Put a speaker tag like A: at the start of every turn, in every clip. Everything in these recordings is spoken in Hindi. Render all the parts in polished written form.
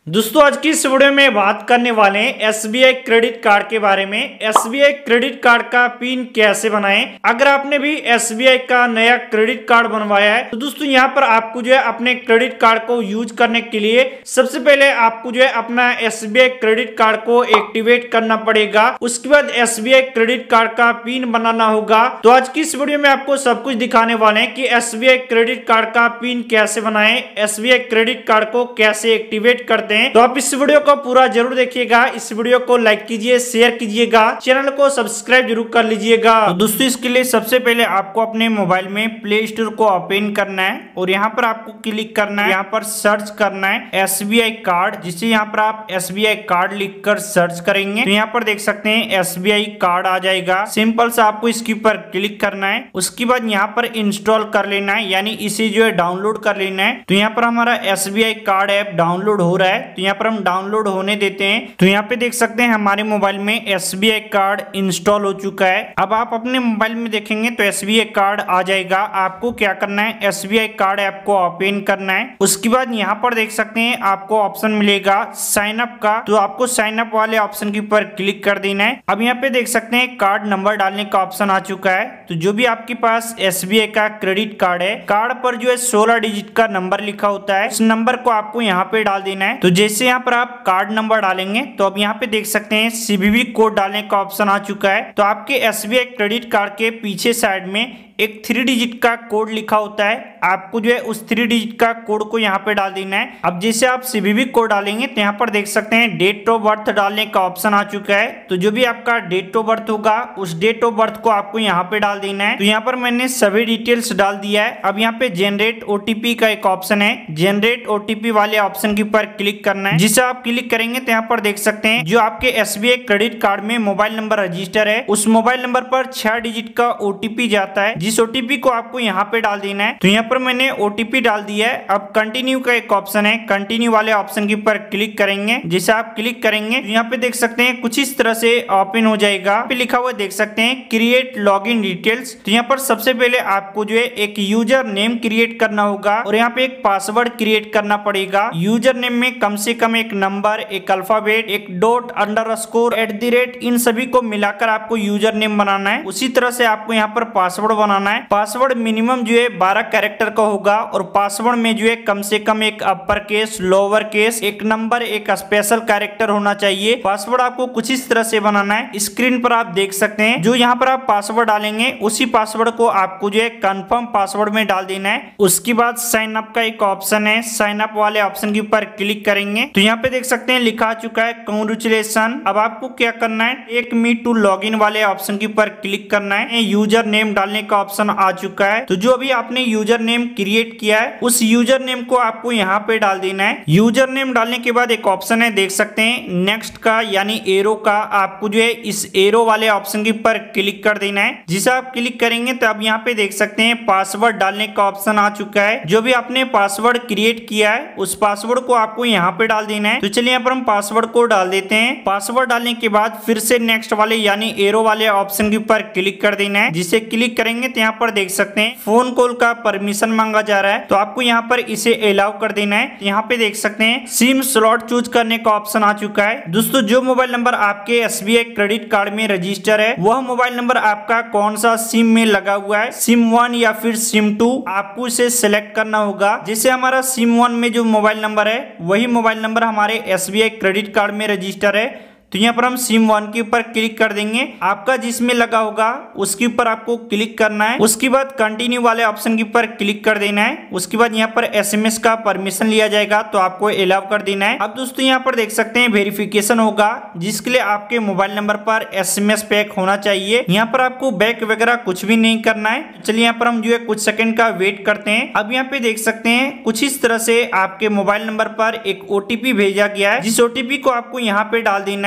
A: दोस्तों आज की इस वीडियो में बात करने वाले हैं एसबीआई क्रेडिट कार्ड के बारे में। एसबीआई क्रेडिट कार्ड का पिन कैसे बनाएं। अगर आपने भी एसबीआई का नया क्रेडिट कार्ड बनवाया है तो दोस्तों यहाँ पर आपको जो है अपने क्रेडिट कार्ड को यूज करने के लिए सबसे पहले आपको जो है अपना एसबीआई क्रेडिट कार्ड को एक्टिवेट करना पड़ेगा। उसके बाद एसबीआई क्रेडिट कार्ड का पिन बनाना होगा। तो आज की इस वीडियो में आपको सब कुछ दिखाने वाले हैं कि एसबीआई क्रेडिट कार्ड का पिन कैसे बनाएं, एसबीआई क्रेडिट कार्ड को कैसे एक्टिवेट करते हैं। तो आप इस वीडियो को पूरा जरूर देखिएगा। इस वीडियो को लाइक कीजिए, शेयर कीजिएगा, चैनल को सब्सक्राइब जरूर कर लीजिएगा। तो दोस्तों इसके लिए सबसे पहले आपको अपने मोबाइल में प्ले स्टोर को ओपन करना है और यहाँ पर आपको क्लिक करना है, यहाँ पर सर्च करना है एसबीआई कार्ड, जिसे यहाँ पर आप एसबीआई कार्ड लिखकर सर्च करेंगे तो यहाँ पर देख सकते हैं एसबीआई कार्ड आ जाएगा। सिंपल सा आपको इसके ऊपर क्लिक करना है। उसके बाद यहाँ पर इंस्टॉल कर लेना है, यानी इसे जो है डाउनलोड कर लेना है। तो यहाँ पर हमारा एसबीआई कार्ड ऐप डाउनलोड हो रहा है, तो यहाँ पर हम डाउनलोड होने देते हैं। तो यहाँ पे देख सकते हैं हमारे मोबाइल में एसबीआई कार्ड इंस्टॉल हो चुका है। अब आप अपने मोबाइल में देखेंगे तो एसबीआई कार्ड आ जाएगा। आपको क्या करना है, एसबीआई कार्ड ऐप को ओपन करना है। उसके बाद यहाँ पर देख सकते हैं आपको ऑप्शन मिलेगा साइन अप का, तो आपको साइन अप वाले ऑप्शन के ऊपर क्लिक कर देना है। अब यहाँ पे देख सकते हैं कार्ड नंबर डालने का ऑप्शन आ चुका है। तो जो भी आपके पास एसबीआई का क्रेडिट कार्ड है, कार्ड पर जो है 16 डिजिट का नंबर लिखा होता है, उस नंबर को आपको यहाँ पे डाल देना है। तो जैसे यहाँ पर आप कार्ड नंबर डालेंगे तो अब यहाँ पे देख सकते हैं सीवीवी कोड डालने का ऑप्शन आ चुका है। तो आपके एसबीआई क्रेडिट कार्ड के पीछे साइड में एक 3 डिजिट का कोड लिखा होता है, आपको जो है उस 3 डिजिट का कोड को यहाँ पे डाल देना है। अब जैसे आप सीवीवी कोड डालेंगे तो यहाँ पर देख सकते हैं डेट ऑफ बर्थ डालने का ऑप्शन आ चुका है। तो जो भी आपका डेट ऑफ बर्थ होगा उस डेट ऑफ बर्थ को आपको यहाँ पे डाल देना है। तो यहाँ पर मैंने सभी डिटेल्स डाल दिया है। अब यहाँ पे जनरेट ओटीपी का एक ऑप्शन है, जनरेट ओटीपी वाले ऑप्शन के ऊपर क्लिक करना है। जिसे आप क्लिक करेंगे तो यहाँ पर देख सकते हैं जो आपके एसबीआई क्रेडिट कार्ड में मोबाइल नंबर रजिस्टर है, उस मोबाइल नंबर पर 6 डिजिट का ओटीपी जाता है, जिस ओटीपी को आपको यहाँ पे डाल देना है। तो यहाँ पर मैंने ओटीपी डाल दिया है। अब कंटिन्यू का एक ऑप्शन है, कंटिन्यू वाले ऑप्शन के ऊपर क्लिक करेंगे। जैसे आप क्लिक करेंगे तो यहाँ पे देख सकते हैं कुछ इस तरह से ओपन हो जाएगा। पे लिखा हुआ देख सकते हैं क्रिएट लॉगिन डिटेल्स। तो यहाँ पर सबसे पहले आपको जो है एक यूजर नेम क्रिएट करना होगा और यहाँ पे एक पासवर्ड क्रिएट करना पड़ेगा। यूजर नेम में कम से कम एक नंबर, एक अल्फाबेट, एक डॉट, अंडरस्कोर, @ इन सभी को मिलाकर आपको यूजर नेम बनाना है। उसी तरह से आपको यहाँ पर पासवर्ड बनाना है। पासवर्ड मिनिमम जो है 12 कैरेक्टर का होगा और पासवर्ड में जो है कम से कम एक अपर केस, लोअर केस, एक नंबर, एक स्पेशल कैरेक्टर होना चाहिए। पासवर्ड आपको कुछ इस तरह से बनाना है। स्क्रीन पर आप देख सकते हैं जो यहाँ पर आप पासवर्ड डालेंगे उसी पासवर्ड को आपको जो है कंफर्म पासवर्ड में डाल देना है। उसके बाद साइन अप का एक ऑप्शन है, साइन अप वाले ऑप्शन के ऊपर क्लिक करेंगे तो यहाँ पे देख सकते हैं लिखा चुका है कांग्रेचुलेशन। अब आपको क्या करना है, टेक मी टू लॉगिन वाले ऑप्शन के ऊपर क्लिक करना है। यूजर नेम डालने का ऑप्शन आ चुका है। तो जो अभी आपने यूजर नेम क्रिएट किया है उस यूजर नेम को आपको यहाँ पे डाल देना है। यूजर नेम डालने के बाद एक ऑप्शन है देख सकते हैं नेक्स्ट का, यानी एरो का, आपको जो है इस एरो वाले ऑप्शन के ऊपर क्लिक कर देना है। जिसे आप क्लिक करेंगे तो अब यहाँ पे देख सकते हैं पासवर्ड डालने का ऑप्शन आ चुका है। जो भी आपने पासवर्ड क्रिएट किया है उस पासवर्ड को आपको यहाँ पे डाल देना है। तो चलिए यहाँ पर हम पासवर्ड को डाल देते हैं। पासवर्ड डालने के बाद फिर से नेक्स्ट वाले यानी एरो वाले ऑप्शन के ऊपर क्लिक कर देना है। जिसे क्लिक करेंगे तो यहाँ पर देख सकते हैं फोन कॉल का परमिशन मांगा जा रहा है, तो आपको यहाँ पर इसे अलाउ कर देना है। यहाँ पे देख सकते हैं सिम स्लॉट चूज करने का ऑप्शन आ चुका है। दोस्तों जो मोबाइल नंबर आपके एसबीआई क्रेडिट कार्ड में रजिस्टर है वह मोबाइल नंबर आपका कौन सा सिम में लगा हुआ है, सिम 1 या फिर सिम 2, आपको इसे सिलेक्ट करना होगा। जैसे हमारा सिम 1 में जो मोबाइल नंबर है वही मोबाइल नंबर हमारे एसबीआई क्रेडिट कार्ड में रजिस्टर है, तो यहाँ पर हम सिम 1 के ऊपर क्लिक कर देंगे। आपका जिसमें लगा होगा उसके ऊपर आपको क्लिक करना है। उसके बाद कंटिन्यू वाले ऑप्शन के ऊपर क्लिक कर देना है। उसके बाद यहाँ पर एसएमएस का परमिशन लिया जाएगा तो आपको अलाउ कर देना है। अब दोस्तों यहाँ पर देख सकते हैं वेरिफिकेशन होगा जिसके लिए आपके मोबाइल नंबर पर एसएमएस पैक होना चाहिए। यहाँ पर आपको बैक वगैरह कुछ भी नहीं करना है। चलिए यहाँ पर हम जो है कुछ सेकंड का वेट करते हैं। अब यहाँ पे देख सकते हैं कुछ इस तरह से आपके मोबाइल नंबर पर एक ओटीपी भेजा गया है, जिस ओटीपी को आपको यहाँ पे डाल देना है।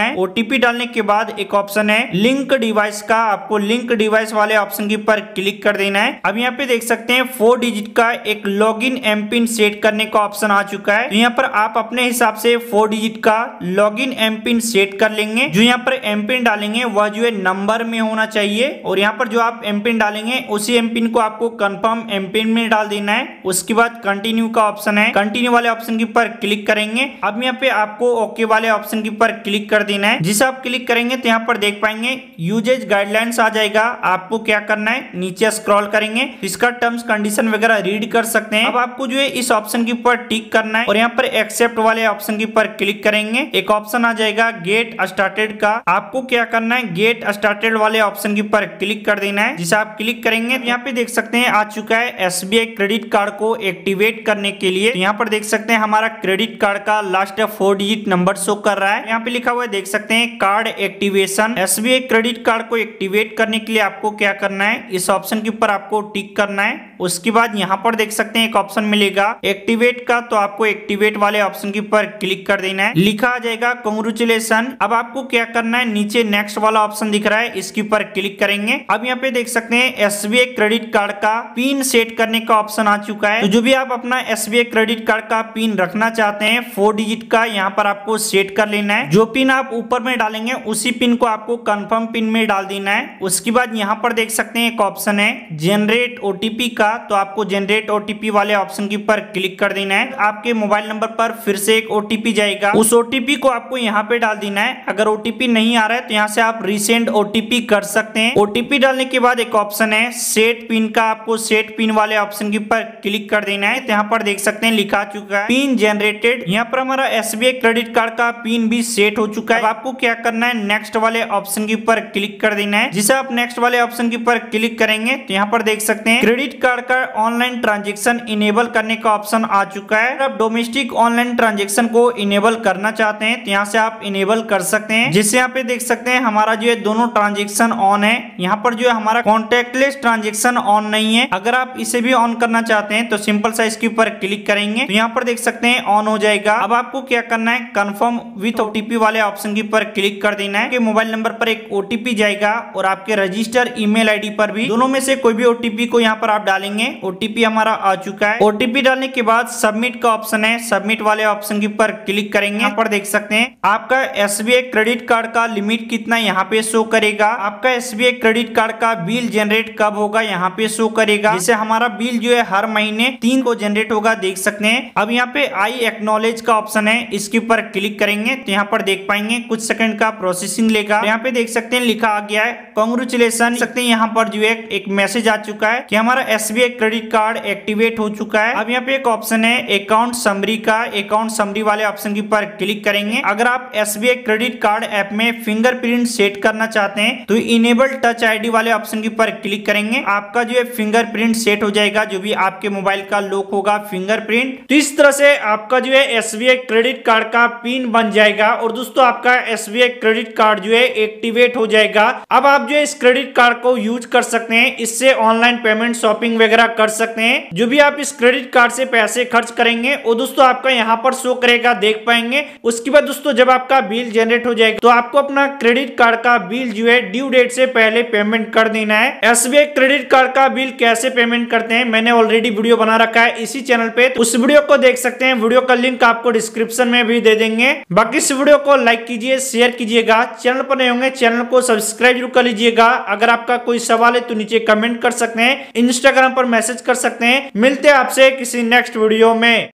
A: है। ओटीपी डालने के बाद एक ऑप्शन है लिंक डिवाइस का, आपको लिंक डिवाइस वाले ऑप्शन के ऊपर क्लिक कर देना है। अब यहाँ पे देख सकते हैं 4 डिजिट का एक लॉगिन एम पिन सेट करने का ऑप्शन आ चुका है। तो यहाँ पर आप अपने हिसाब से 4 डिजिट का लॉगिन एम पिन सेट कर लेंगे। जो यहाँ पर एम पिन डालेंगे वह जो है नंबर में होना चाहिए और यहाँ पर जो आप एम पिन डालेंगे उसी एम पिन को आपको कंफर्म एम पिन में डाल देना है। उसके बाद कंटिन्यू का ऑप्शन है, कंटिन्यू वाले ऑप्शन के ऊपर क्लिक करेंगे। अब यहाँ पे आपको ओके वाले ऑप्शन के ऊपर क्लिक कर देना है। जिसे आप क्लिक करेंगे तो यहाँ पर देख पाएंगे यूजेज गाइडलाइंस आ जाएगा। आपको क्या करना है, नीचे स्क्रॉल करेंगे, इसका टर्म्स कंडीशन वगैरह रीड कर सकते हैं। अब आपको जो है इस ऑप्शन के ऊपर टिक करना है और यहाँ पर एक्सेप्ट वाले ऑप्शन के ऊपर क्लिक करेंगे। एक ऑप्शन आ जाएगा गेट स्टार्टेड का, आपको क्या करना है गेट स्टार्टेड वाले ऑप्शन के ऊपर क्लिक कर देना है। जिसे आप क्लिक करेंगे तो यहाँ पे देख सकते हैं आ चुका है एसबीआई क्रेडिट कार्ड को एक्टिवेट करने के लिए। यहाँ पर देख सकते हैं हमारा क्रेडिट कार्ड का लास्ट 4 डिजिट नंबर शो कर रहा है। यहाँ पे लिखा हुआ है देख सकते हैं card activation. SBI credit card को एक्टिवेट करने के लिए आपको क्या करना है, इस ऑप्शन के ऊपर आपको टिक करना है। उसके बाद यहाँ पर देख सकते हैं एक ऑप्शन मिलेगा एक्टिवेट का, तो आपको एक्टिवेट वाले ऑप्शन के ऊपर क्लिक कर देना है। लिखा आ जाएगा कांग्रेचुलेशन। अब आपको क्या करना है, नीचे नेक्स्ट वाला ऑप्शन दिख रहा है, इसके ऊपर क्लिक करेंगे। अब यहाँ पे देख सकते हैं एसबीआई क्रेडिट कार्ड का पिन सेट करने का ऑप्शन आ चुका है। तो जो भी आप अपना एसबीआई क्रेडिट कार्ड का पिन रखना चाहते हैं 4 डिजिट का, यहाँ पर आपको सेट कर लेना है। जो पिन आप ऊपर में डालेंगे उसी पिन को आपको कंफर्म पिन में डाल देना है। उसके बाद यहाँ पर देख सकते हैं एक ऑप्शन है जनरेट ओटीपी का, तो आपको जनरेट ओटीपी वाले ऑप्शन के ऊपर क्लिक कर देना है। आपके मोबाइल नंबर पर फिर से एक ओटीपी जाएगा, उस ओटीपी को आपको यहाँ पे डाल देना है। अगर ओटीपी नहीं आ रहा है तो यहाँ से आप रीसेंड ओटीपी कर सकते हैं। ओटीपी डालने के बाद एक ऑप्शन है सेट पिन का, आपको सेट पिन वाले ऑप्शन के ऊपर क्लिक कर देना है। तो यहाँ पर देख सकते हैं लिखा चुका है पिन जनरेटेड। यहाँ पर हमारा एसबीआई क्रेडिट कार्ड का पिन भी सेट हो चुका है। अब आपको क्या करना है, नेक्स्ट वाले ऑप्शन के ऊपर क्लिक कर देना है। जिसे आप नेक्स्ट वाले ऑप्शन के ऊपर क्लिक करेंगे तो यहाँ पर देख सकते हैं क्रेडिट कार्ड का ऑनलाइन ट्रांजैक्शन इनेबल करने का ऑप्शन आ चुका है। आप डोमेस्टिक ऑनलाइन ट्रांजैक्शन को इनेबल करना चाहते हैं तो यहाँ से आप इनेबल कर सकते हैं। जिससे यहाँ पे देख सकते हैं हमारा जो है दोनों ट्रांजैक्शन ऑन है। यहाँ पर जो है हमारा कॉन्टेक्टलेस ट्रांजैक्शन ऑन नहीं है। अगर आप इसे भी ऑन करना चाहते हैं तो सिंपल सा इसके ऊपर क्लिक करेंगे तो यहाँ पर देख सकते हैं ऑन हो जाएगा। अब आपको क्या करना है, कंफर्म विथ ओटीपी वाले ऑप्शन के ऊपर क्लिक कर देना है। मोबाइल नंबर पर एक ओटीपी जाएगा और आपके रजिस्टर ईमेल आईडी पर भी, दोनों में से कोई भी ओटीपी को यहाँ पर आप डालेंगे। ओटीपी हमारा आ चुका है। ओटीपी डालने के बाद सबमिट का ऑप्शन है, सबमिट वाले ऑप्शन के ऊपर क्लिक करेंगे। यहाँ पर देख सकते हैं आपका एसबीआई क्रेडिट कार्ड का लिमिट कितना यहाँ पे शो करेगा। आपका एसबीआई क्रेडिट कार्ड का बिल जनरेट कब होगा यहाँ पे शो करेगा। जैसे हमारा बिल जो है हर महीने 3 को जनरेट होगा, देख सकते हैं। अब यहाँ पे आई एक्नॉलेज का ऑप्शन है, इसके ऊपर क्लिक करेंगे तो यहाँ पर देख पाएंगे कुछ सेकंड का प्रोसेसिंग लेगा। यहाँ पे देख सकते हैं लिखा आ गया है कांग्रेचुलेशन। सकते हैं यहाँ पर जो है एक मैसेज आ चुका है कि हमारा एसबीआई क्रेडिट कार्ड एक्टिवेट हो चुका है। अब यहाँ पे एक ऑप्शन है अकाउंट समरी का, अकाउंट समरी वाले ऑप्शन के ऊपर क्लिक करेंगे। अगर आप एसबीआई क्रेडिट कार्ड ऐप में फिंगरप्रिंट सेट करना चाहते हैं तो इनेबल टच आईडी वाले ऑप्शन के ऊपर क्लिक करेंगे। आपका जो है फिंगरप्रिंट सेट हो जाएगा, जो भी आपके मोबाइल का लॉक होगा फिंगरप्रिंट। तो इस तरह से आपका जो है एसबीआई क्रेडिट कार्ड का पिन बन जाएगा और दोस्तों आपका एसबीआई क्रेडिट कार्ड जो है एक्टिवेट हो जाएगा। अब आप जो है इस क्रेडिट कार्ड को यूज कर सकते हैं, इससे ऑनलाइन पेमेंट शॉपिंग वगैरह कर सकते हैं। जो भी आप इस क्रेडिट कार्ड से पैसे खर्च करेंगे वो दोस्तों आपका यहाँ पर शो करेगा, देख पाएंगे। उसके बाद दोस्तों जब आपका बिल जनरेट हो जाएगा तो आपको अपना क्रेडिट कार्ड का बिल जो है ड्यू डेट से पहले पेमेंट कर देना है। एसबीआई क्रेडिट कार्ड का बिल कैसे पेमेंट करते हैं मैंने ऑलरेडी वीडियो बना रखा है इसी चैनल पे, तो उस वीडियो को देख सकते हैं। वीडियो का लिंक आपको डिस्क्रिप्शन में भी दे देंगे। बाकी इस वीडियो को लाइक कीजिए, शेयर कीजिएगा। चैनल पर नए होंगे चैनल को सब्सक्राइब जरूर कर लीजिएगा। अगर आपका कोई सवाल है तो नीचे कमेंट कर सकते हैं, इंस्टाग्राम पर मैसेज कर सकते हैं। मिलते हैं आपसे किसी नेक्स्ट वीडियो में।